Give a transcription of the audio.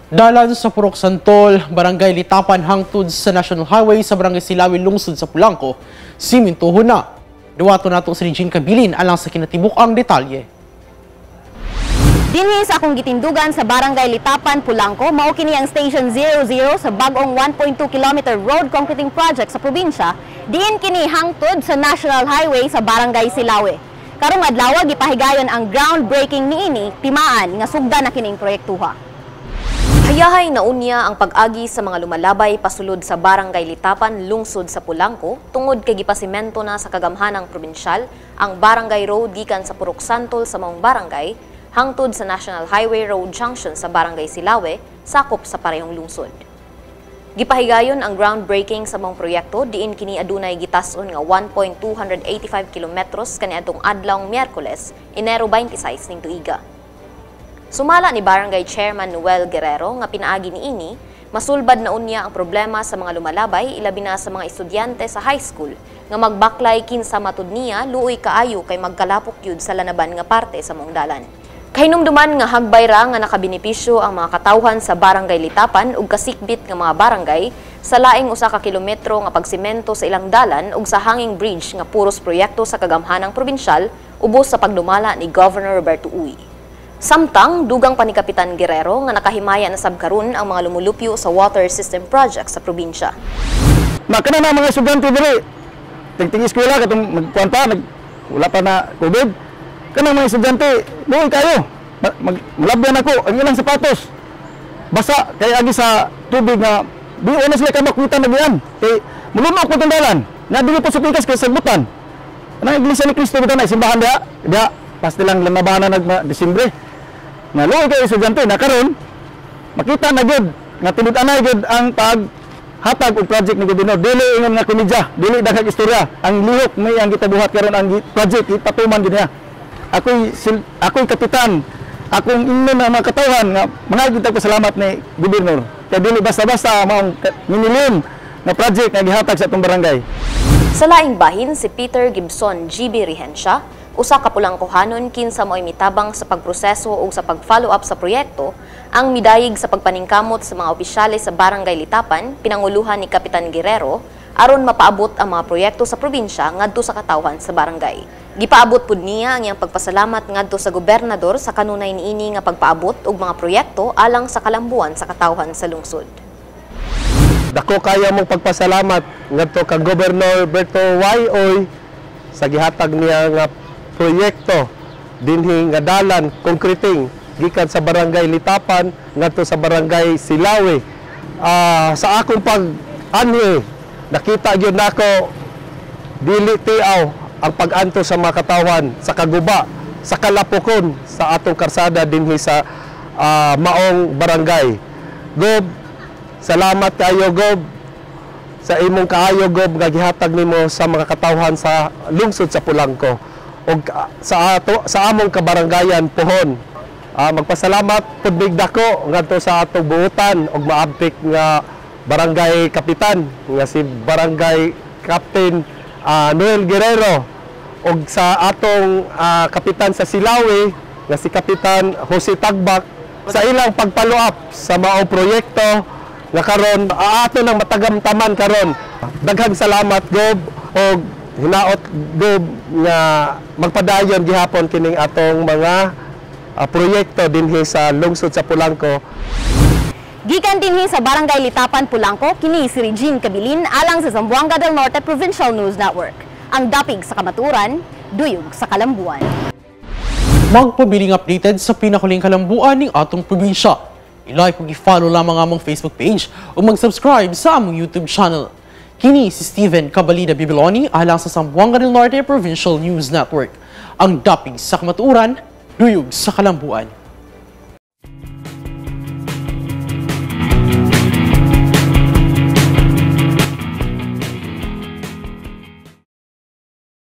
Dalan sa Purok Santol, Barangay Litapan hangtod sa National Highway sa Barangay Silawi lungsod sa Pulangco, simintuho na. Duwato nato si Regine Cabilin alang sa kinatibuk-ang detalye. Dinhi sa akong gitindugan sa Barangay Litapan, Pulangco, mao kini ang Station 00 sa bagong 1.2 km road concreting project sa probinsya, diin kini hangtod sa National Highway sa Barangay Silawi. Karong adlaw gipahigayon ang groundbreaking niini timaan nga sugda na kining proyektuha. Hayahay na unya ang pag-agi sa mga lumalabay pasulod sa Barangay Litapan, lungsod sa Pulangco, tungod kay gipasimento na sa kagamhanang probinsyal ang Barangay Road gikan sa Purok Santol sa maong barangay hangtod sa National Highway Road Junction sa Barangay Silawe, sakop sa parehong lungsod. Gipahigayon ang groundbreaking sa maong proyekto diin kini adunay gitas-on nga 1.285 kilometros kaniadtong adlawng Miyerkules, Enero 26 ning tuiga. Sumala ni Barangay Chairman Noel Guerrero nga pinaagi niini, masulbad na unya ang problema sa mga lumalabay ilabi na sa mga estudyante sa high school nga magbaklay kinsa matud niya luoy kaayo kay magkalapok yud sa lanaban nga parte sa maong dalan. Kahinumduman nga hagbay ra nga nakabenepisyo ang mga katawhan sa Barangay Litapan ug kasikbit nga mga barangay sa laing usa ka kilometro nga pagsemento sa ilang dalan ug sa hanging bridge nga puros proyekto sa kagamhanang probinsyal ubos sa pagdumala ni Governor Roberto Uy. Samtang dugang pa ni Kapitan Guerrero nga nakahimaya na sabkaron ang mga lumulupyo sa water system project sa probinsya. Makana na mga estudyante diri. Tingting eskwela katong magkuan pa wala pa na COVID. Kanang mga estudyante, buhay kayo. Malabyan ako ang ilang sapatos. Basa kay agi sa tubig nga di una sila ka makuita na diyan. Kay mulunok ko tong dalan. Na dili po sa pikas kay sagbutan. Ang iglesia ni Cristo bitaw na simbahan dia pas nilang lanabanan nag Disyembre. Nga luoy kayo estudyante na karon makita na gud nga tinud-anay gud ang paghatag og project ni Gobernador. Dili ingon nga komedya, dili daghang istorya. Ang lihok may ang gitabuhat karon ang project ipatuman gid niya. Ako'y kapitan, akong ingon na mga katawhan nga mga kita pasalamat ni Gobernador. Kaya dili basta-basta maong minilim na project nga gihatag sa atong barangay. Sa laing bahin si Peter Gibson GB Rehensya, usa ka Pulangcohanon kinsa mo'y mitabang sa pagproseso o sa pag-follow up sa proyekto, ang midayig sa pagpaningkamot sa mga opisyales sa Barangay Litapan, pinanguluhan ni Kapitan Guerrero, aron mapaabot ang mga proyekto sa probinsya ngadto sa katawhan sa barangay. Gipaabot pud niya ang iyang pagpasalamat ngadto sa gobernador sa kanunay niini nga pagpaabot og mga proyekto alang sa kalambuan sa katawhan sa lungsod. Dako kaya mong pagpasalamat ngadto kang Gobernador Roberto Uy sa gihatag niya nga proyekto dinhi nga dalan concreting gikan sa Barangay Litapan ngadto sa Barangay Silawi. Sa akong pag-anhi nakita gyud nako dili tiaw ang pag-anto sa mga katawhan sa kaguba sa kalapukon sa atong karsada dinhi sa maong barangay. Gob, salamat kayo Gob sa imong kaayo Gob nga gihatag nimo sa mga katawhan sa lungsod sa Pulangco. Og sa among kabarangayan pohon. Magpasalamat pud big dako ngadto sa atong buotan og maabtik nga barangay kapitan nga si Barangay Captain Noel Guerrero og sa atong kapitan sa Silawi nga si Kapitan Jose Tagbak sa ilang pag-follow up sa maong proyekto nga karon ato nang matagamtaman karon. Daghang salamat Gob og hinaot Gob nga magpadayon gihapon kining atong mga proyekto dinhi sa lungsod sa Pulangco. Gikan dinhi sa Barangay Litapan, Pulangco, kini si Regine Cabilin alang sa Zamboanga del Norte Provincial News Network. Ang dapig sa kamaturan, duyog sa kalambuan. Magpabiling updated sa pinakuling kalambuan ng atong probinsya. I-like ug i-follow lamang among Facebook page o mag-subscribe sa among YouTube channel. Kini si Steven Cabalida Bibiloni alang sa Zamboanga del Norte Provincial News Network. Ang dapig sa kamaturan, duyog sa kalambuan.